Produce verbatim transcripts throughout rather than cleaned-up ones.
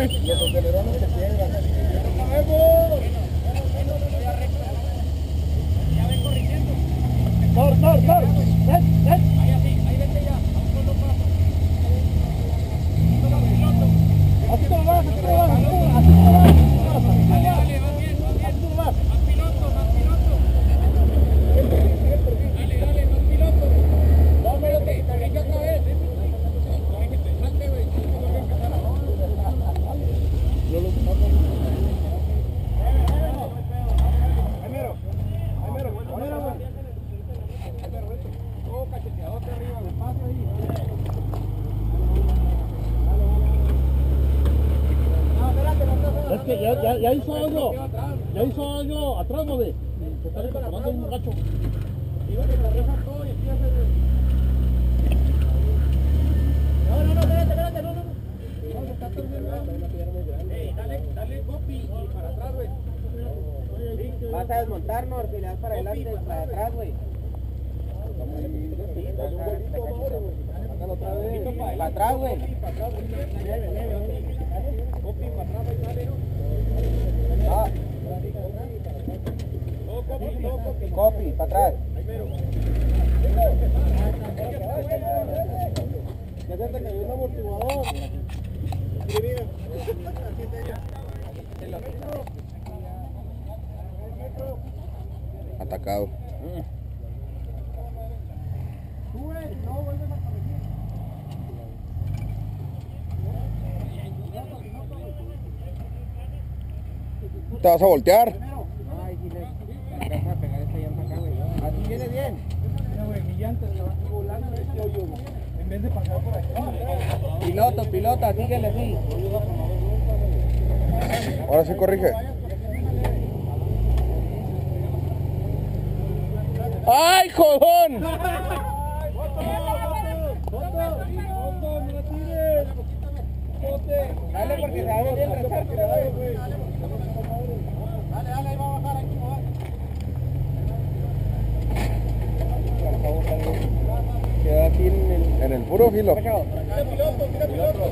güey. Los acelerones se quiebran. Ya ven corrigiendo. ¡Tor, tor, tor! ¡Ven, ven! Ahí así, ahí vete ya. A un solo paso. Toma piloto. Así te lo vas, así te lo vas, así te lo vas, así te lo vas. Dale, dale, vas bien, vas bien. Así te lo vas. Más piloto, más piloto. Dale, dale, más piloto. No, espérate, corrige otra vez. Corrígete, salte, güey. Yo lo saco. Ahí mero. Ahí mero. Ahí mero, güey. Oh, cacheteadote arriba, despacio ahí. No, espérate, no te Es que ya, ya, ya hizo hoyo. Ya hizo hoyo atrás, ¿no ve? Se está recuperando un gacho. Digo que te arreja todo y empieza a hacer. No, no, no, espérate, espérate, no, no, no. No, se está torciendo. Ey, dale, dale copy y para atrás, güey. Vas a desmontarnos, si le das para adelante, para atrás, güey. Para atrás, güey. Copy para atrás, ahí sale, ¿no? Ah. Copy, para atrás. Ya se te cayó el amortiguador. Atacado. ¿Te vas a voltear? Ay, si le vas a pegar esta llanta acá, güey. Así viene bien. Mira, güey, mi llanta estaba aquí volando en este hoyo, güey. En vez de pasar por aquí. Piloto, pilota, síguele así. Ahora sí corrige. ¡Ay, jodón! Dale porque se abre bien el resorte, güey. Dale, dale, ahí va a bajar, ahí va a bajar. Queda aquí en el, en el puro filo. Mira piloto, mira piloto.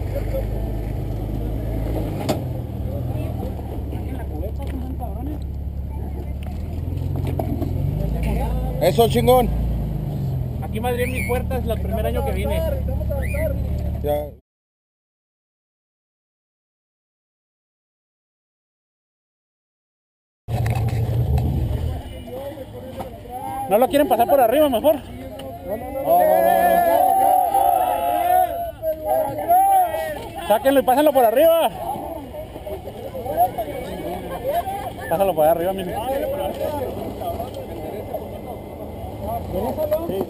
Eso, chingón. Aquí madrid mis puertas el primer año que vine. Ya. ¿No lo quieren pasar por arriba mejor? No, no, no. Oh. Sáquenlo y pásenlo por arriba. Pásalo por arriba, mire. Sí.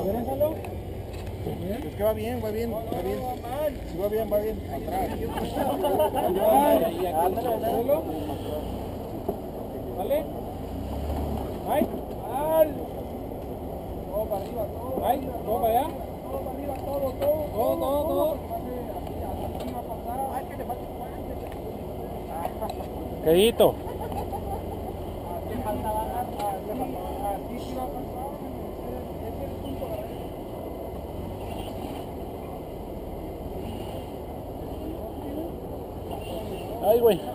Es que va bien, va bien, va bien. Sí, va bien, va bien. Atrás. ¿Vale? ¡Ay! ¡Al! Todo para arriba, todo. ¡Ay! ¿Todo para allá? Todo para arriba, todo, todo. Todo, todo, todo. ¡Ay, que te falta! Quedito. Así falta bajar, así sí va a pasar. Ese es el punto de arriba. Ay, güey.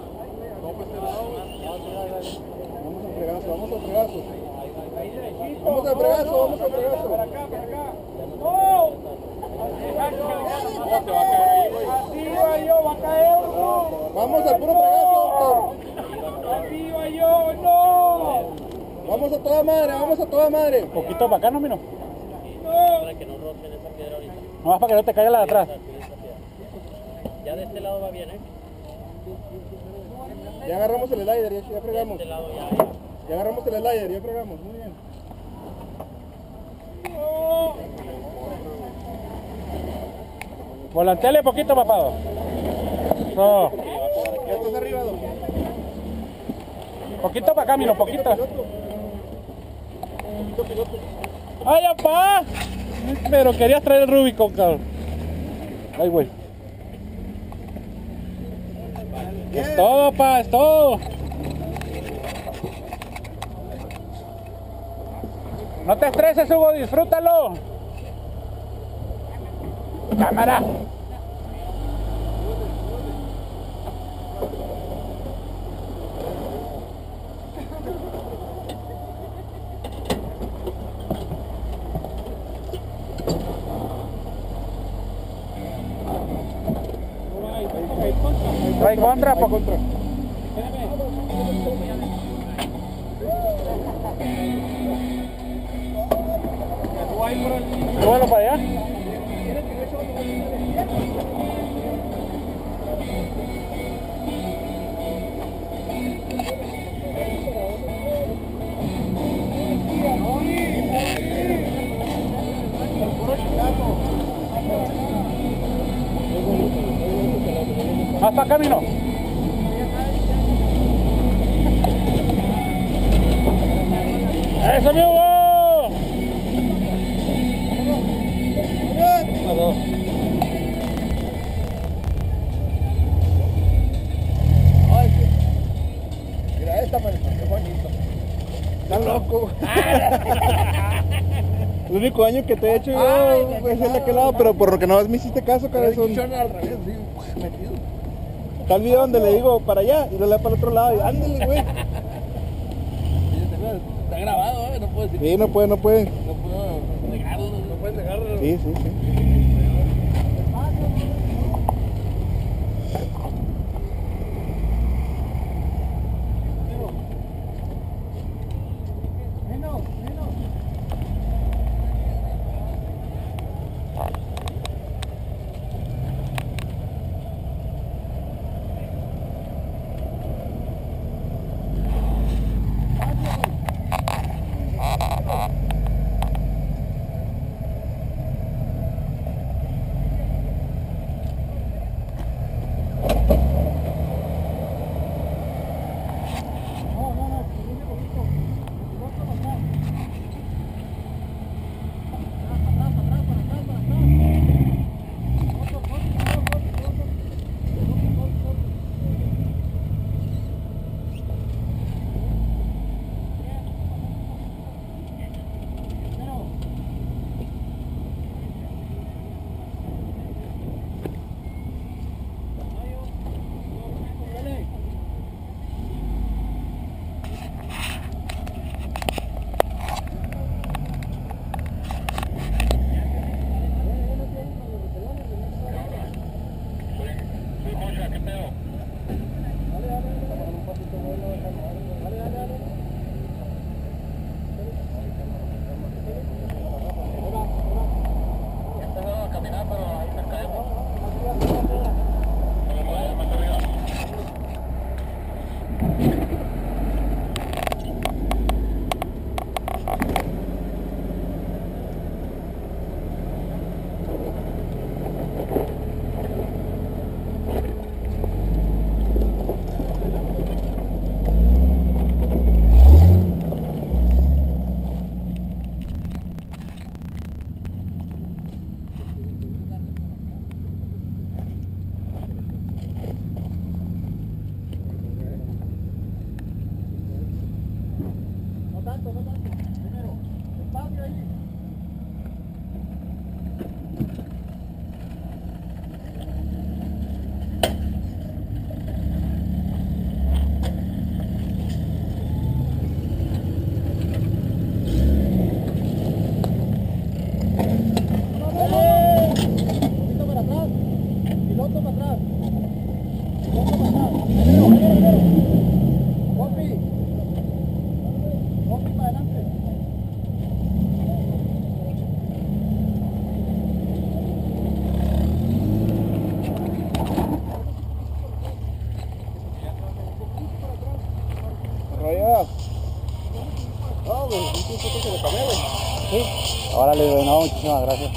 Vamos al fregazo, vamos al fregazo. Vamos al fregazo, vamos al fregazo. Para acá, para acá. ¡No! Se va a caer ahí, güey. Así va yo, va a caer, no. Vamos al puro fregazo, doctor. Así va yo, no. Vamos a toda madre, vamos a toda madre. Un poquito para acá, no, miro. Para que no rocen esa piedra ahorita. Nomás para que no te caiga la de atrás. Ya de este lado va bien, ¿eh? Ya agarramos el slider, ya, ya fregamos. De este lado ya, ya. Ya agarramos el slider, ya fregamos. Muy bien. Volanteale poquito, papá. No. Ya estás arriba, doctor. Poquito para acá, miro, poquito. Piloto. Piloto, piloto. ¡Ay, apá! Pero querías traer el Rubicon, cabrón. Ay, güey. Es todo, pa, es todo. No te estreses, Hugo, disfrútalo. Cámara. Va en contra, va en po- contra. Súbelo para allá. Hasta camino. ¡Eso, amigo! Mira esta, man, qué bonito. Está loco. El único daño que te he hecho yo es el de aquel lado, pero por lo que no me hiciste caso, cabezón. al revés, sí, metido. Está el video donde le digo para allá y le da para el otro lado y ándale, güey. Está grabado, ¿eh? No puedo decir. Sí, no puede, no puede. No puedo negarlo. No puedes negarlo. Sí, sí, sí. Sí. Órale, güey, no, muchísimas gracias.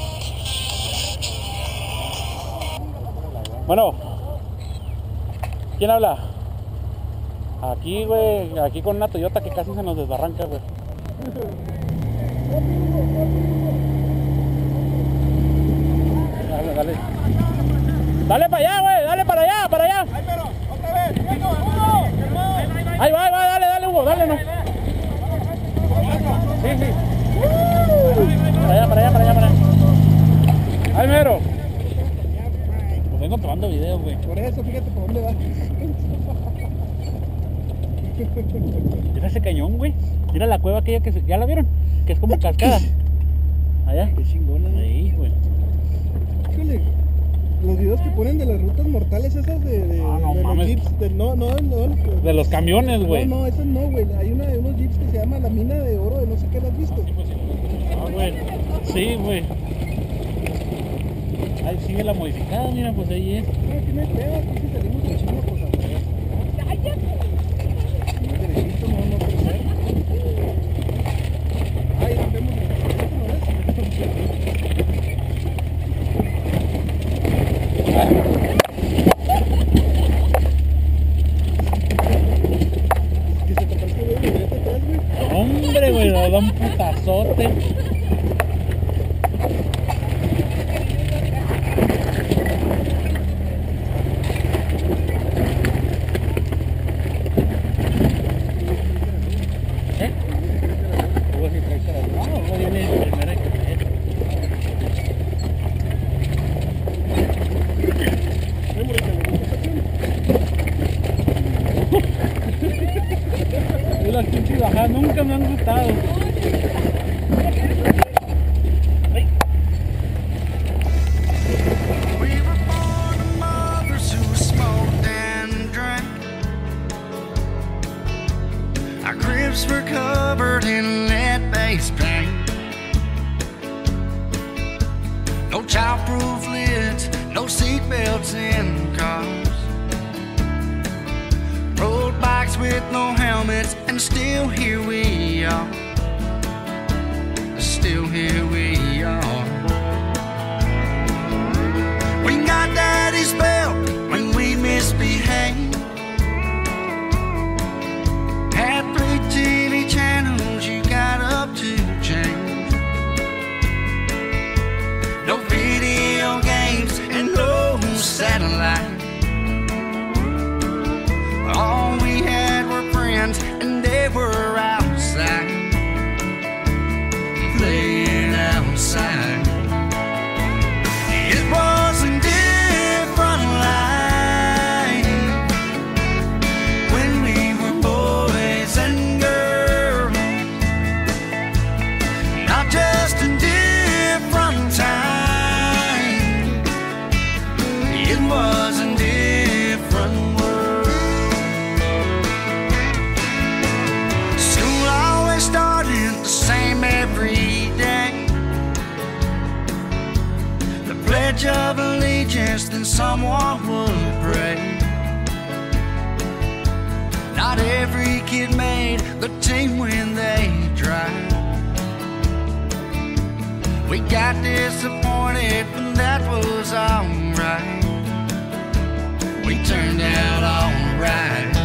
Bueno, ¿quién habla? Aquí, güey, aquí con una Toyota que casi se nos desbarranca, güey. Dale, dale. Dale para allá, güey, dale para allá, para allá. Ay, pero, otra vez, Hugo. Ahí va, ahí va, dale, dale, Hugo, dale, no. Sí, sí. Para allá, para allá, para allá, para allá. Ahí mero. Pues vengo tomando video, güey. Por eso, fíjate por dónde va. Mira ese cañón, güey. Mira la cueva aquella que se... ¿Ya la vieron? Que es como cascada. Allá. Qué chingona. Ahí, güey. Híjole. los videos que ponen de las rutas mortales esas de, de, Ah, no de los mames. jeeps, de, no, no, no, no, De los camiones, güey. no, no, esas no, güey, hay una de unos jeeps que se llama la mina de oro de no sé qué, ¿la has visto? Ah, güey. Sí, güey. Ahí sigue la modificada, mira, pues ahí es. No, aquí no hay pedo, aquí si salimos de chingo, pues a ver. No es derechito, no, no puede ser. Ay, nos vemos, ¿no ves? Que se te parece, güey, de atrás, güey. Hombre, güey, le da un putazote. ¿Eh? Güey, si trae cara de- no, güey, viene de primera que trae. Y las pinches bajadas nunca me han gustado. Ay. We were born to mothers who smoked and drank. Our cribs were covered in lead-based paint. No child-proof lids, no seat belts in cars. Road bikes with no helmets, and still here we are. Still here we are. We got daddy's belt when we misbehaved. Had three T V channels, you got up to change. No video games and no satellite. All we had were friends, and they were outside, playing outside. It was a different life when we were boys and girls. Not just a different time, it was a different world. School always started the same every day. The Pledge of Allegiance, then someone would pray. Not every kid made the team when they tried. We got disappointed, but that was alright. We turned out alright.